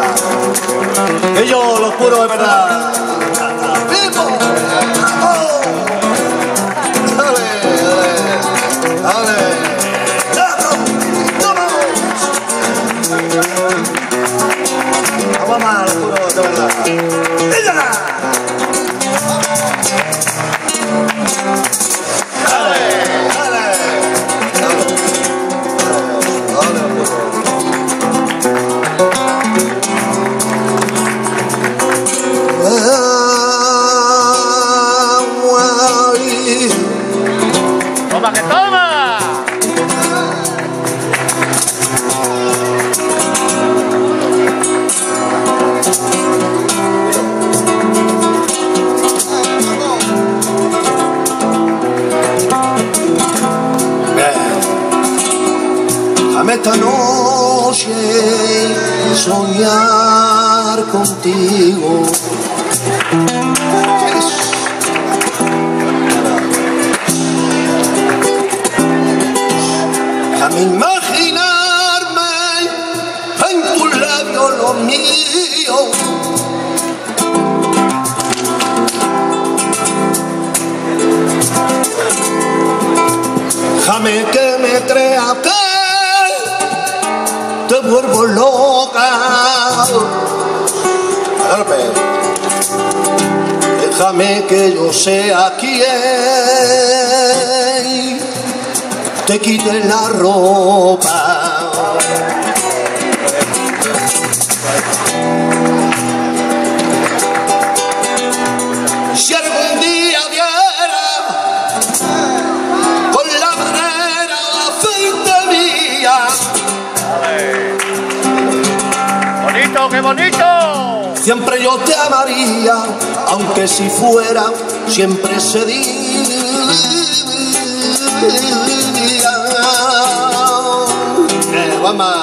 Ellos los puros de verdad. Vamos más, los puros de verdad. ¡Toma que toma! Déjame esta noche soñar contigo. Déjame imaginarme en tus labios los míos. Déjame que me crea que te vuelvo loca. Déjame que yo sea quien te quite la ropa. Si algún día viera con la manera la frente mía. ¡Bonito, qué bonito! Siempre yo te amaría, aunque si fuera siempre ese día. Vamos.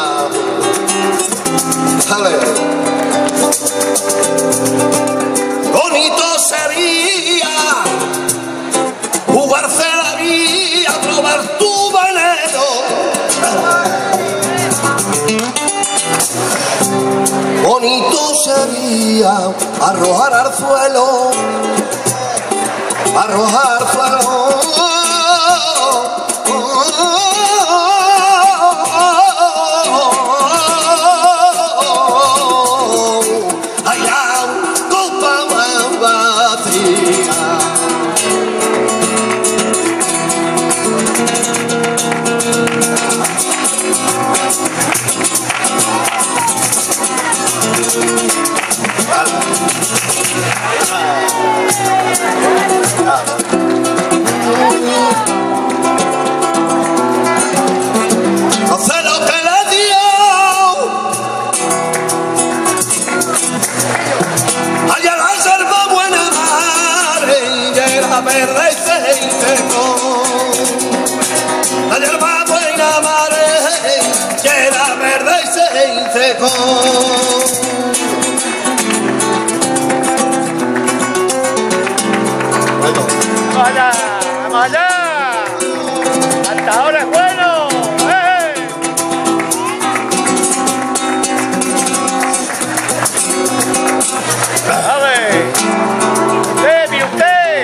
Dale. Bonito sería jugarse la vida, probar tu veneno. Bonito sería arrojar al suelo, arrojar al suelo. Hace lo que le dio allá la selva buena madre y era verde y se secó. La hierba buena madre y era verde y se secó. ¡Vaya! ¡Vamos allá! ¡Hasta ahora es bueno! ¡Eh! ¡A ver! ¡Usted, mire usted!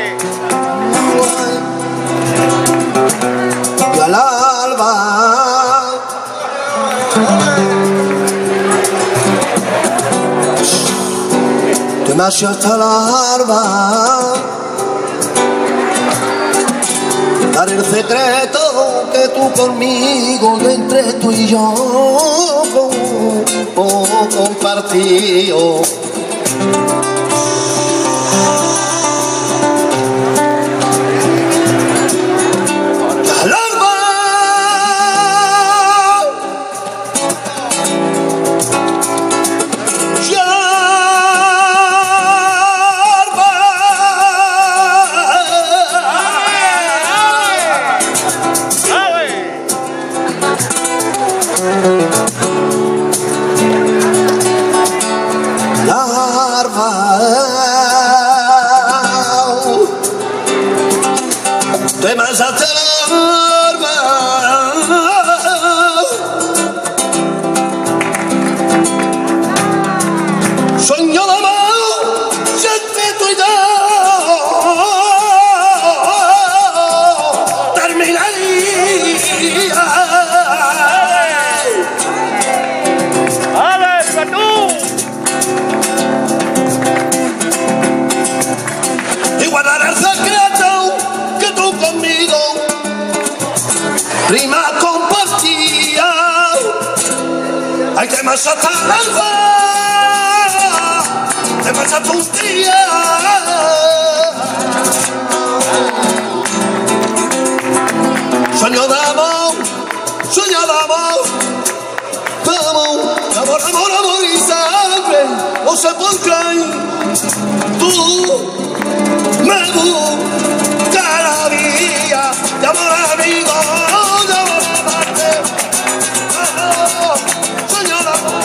Y al alba te me hace hasta el alba dar el secreto que tú conmigo, entre tú y yo compartido. Al alba te manchaste la barba, tu tía. Sueño de amor, amor, amor, amor y sangre. No sé por qué tú me buscarías de amor amigo, de amor amante. Sueño de amor.